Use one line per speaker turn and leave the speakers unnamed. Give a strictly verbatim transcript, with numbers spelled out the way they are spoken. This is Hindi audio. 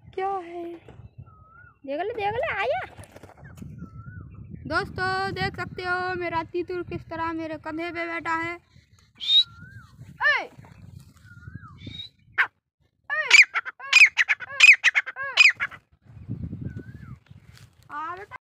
क्या है, देख ले देख ले आया। दोस्तों देख सकते हो मेरा तीतुर किस तरह मेरे कंधे पे बैठा है। ए, आ बेटा।